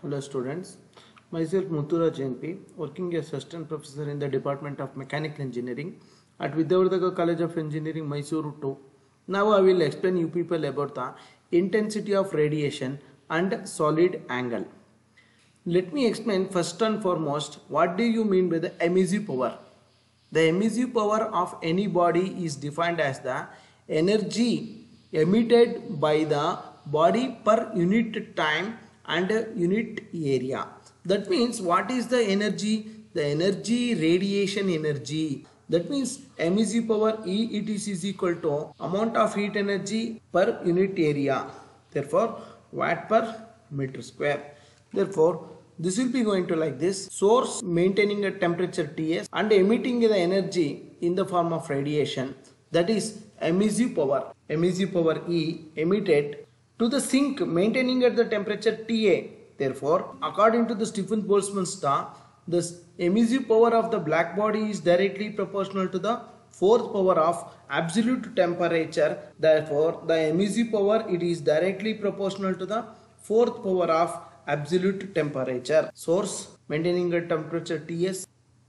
Hello students, myself Mutturaj JNP, working as assistant professor in the Department of Mechanical Engineering at Vidyavardhaka College of Engineering, Mysuru 2. Now I will explain you people about the intensity of radiation and solid angle. Let me explain first and foremost what do you mean by the emissive power. The emissive power of any body is defined as the energy emitted by the body per unit time and unit area. That means what is the energy? The energy, radiation energy. That means emissive power E it is equal to amount of heat energy per unit area. Therefore watt per meter square. Therefore this will be going to like this: source maintaining a temperature Ts and emitting the energy in the form of radiation, that is emissive power. Emissive power E emitted to the sink maintaining at the temperature Ta. Therefore, according to the Stephen-Boltzmann law, the emissive power of the black body is directly proportional to the fourth power of absolute temperature. Therefore, the emissive power it is directly proportional to the fourth power of absolute temperature. Source maintaining a temperature Ts,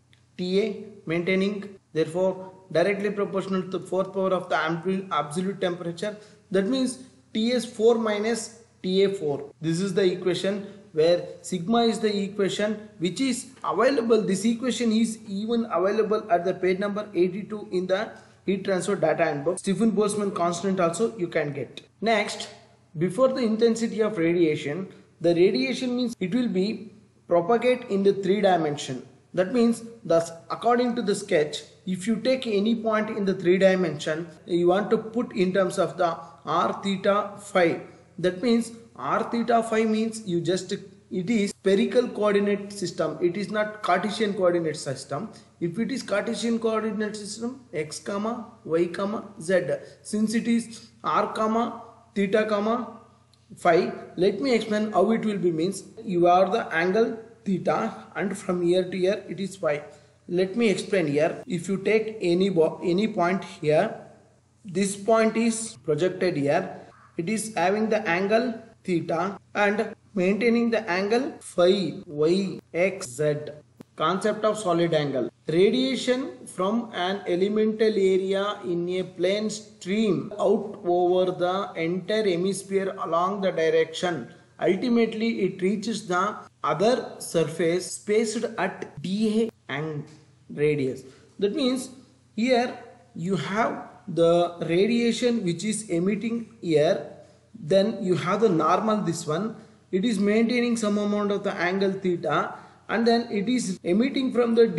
Ta maintaining, therefore directly proportional to the fourth power of the absolute temperature. That means Ts4 minus Ta4. This is the equation where sigma is the equation which is available. This equation is even available at the page number 82 in the heat transfer data handbook. Stephen-Boltzmann constant also you can get. Next, before the intensity of radiation, the radiation means it will be propagate in the 3 dimension. That means thus according to the sketch, if you take any point in the 3 dimension, you want to put in terms of the r theta phi. That means r theta phi means you just, it is spherical coordinate system. It is not Cartesian coordinate system. If it is Cartesian coordinate system, x comma y comma z. Since it is r comma theta comma phi, let me explain how it will be. Means you are the angle theta and from here to here it is phi. Let me explain here. If you take any point here, this point is projected here. It is having the angle theta and maintaining the angle phi, y, x, z. Concept of solid angle. Radiation from an elemental area in a plane stream out over the entire hemisphere along the direction. Ultimately, it reaches the other surface spaced at dA and radius. That means here you have the radiation which is emitting here. Then you have the normal, this one. It is maintaining some amount of the angle theta. And then it is emitting from the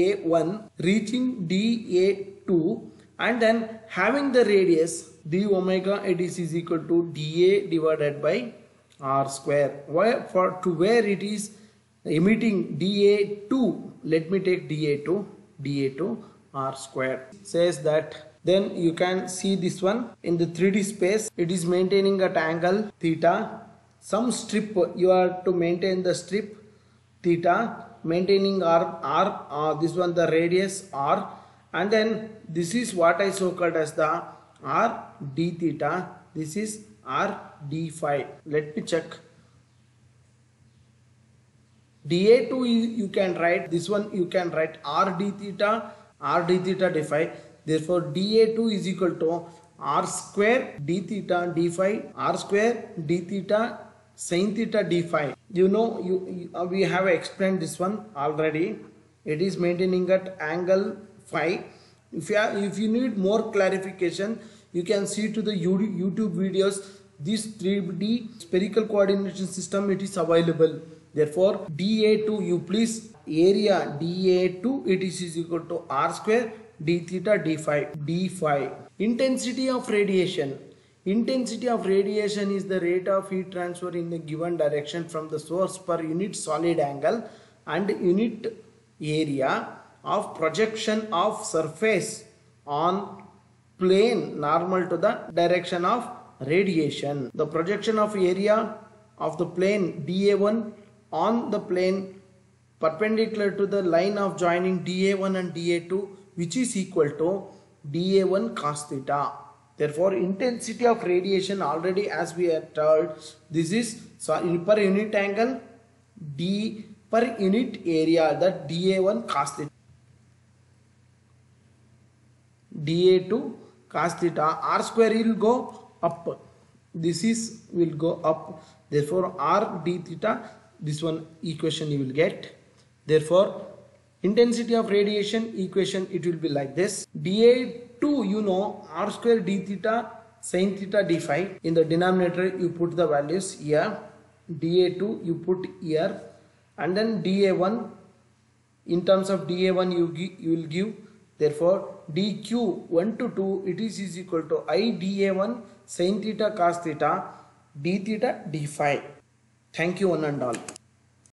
dA1 reaching dA2 and then having the radius d omega it is equal to dA divided by r square. Where it is emitting dA2, let me take dA2 r square. Says that then you can see this one in the 3D space. It is maintaining at angle theta. Some strip you are to maintain the strip theta, maintaining r, this one the radius r, and then this is what I so called as the r d theta. This is r d phi. Let me check. dA2 you can write, this one you can write r d theta d phi. Therefore dA2 is equal to r square d theta d phi, r square d theta sin theta d phi. You know, we have explained this one already. It is maintaining at angle phi. If you need more clarification, you can see to the YouTube videos. This 3D spherical coordination system it is available. Therefore dA2 you please area dA2 it is equal to r square d theta d phi. Intensity of radiation. Intensity of radiation is the rate of heat transfer in a given direction from the source per unit solid angle and unit area of projection of surface on plane normal to the direction of radiation. The projection of area of the plane dA1 on the plane perpendicular to the line of joining dA1 and dA2, which is equal to dA1 cos theta. Therefore, intensity of radiation already as we are told, this is per unit angle d per unit area, that dA1 cos theta, dA2 cos theta, r square will go up, this is will go up, therefore r d theta, this one equation you will get. Therefore intensity of radiation equation, it will be like this: dA2 you know, r square d theta sin theta d phi. In the denominator you put the values here, dA2 you put here, and then dA1, in terms of dA1 you will give, therefore dq 1 to 2 it is equal to I dA1 sin theta cos theta d theta d phi. Thank you one and all.